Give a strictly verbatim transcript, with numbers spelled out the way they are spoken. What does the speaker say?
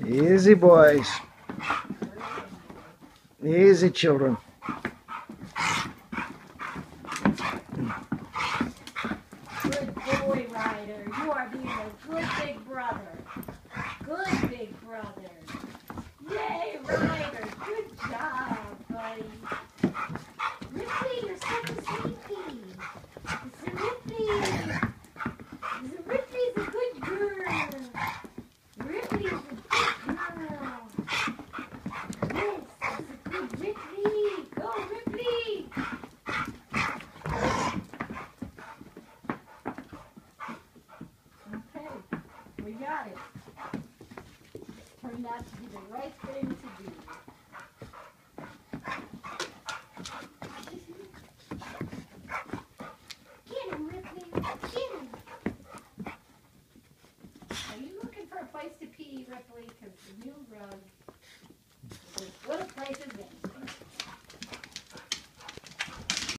Easy, boys. Easy, children. Good boy, Ryder. You are being a good big brother. Good big brother. Yay, Ryder. Good job, buddy. Ripley, you're so sleepy. Mister Ripley. Mister Ripley's a good girl. Ripley's a good girl. Yes, that's a good Ripley. Go, Ripley. Okay, we got it. Turned out to be the right thing to do. Get him, Ripley. Get him. Are you looking for a place to pee, Ripley? Because the new rug is as good a place as any.